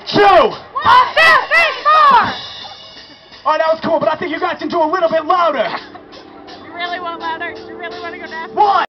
2. 1, 2, 3, 4! Alright, that was cool, but I think you guys can do a little bit louder. You really want louder? You really want to go down? 1.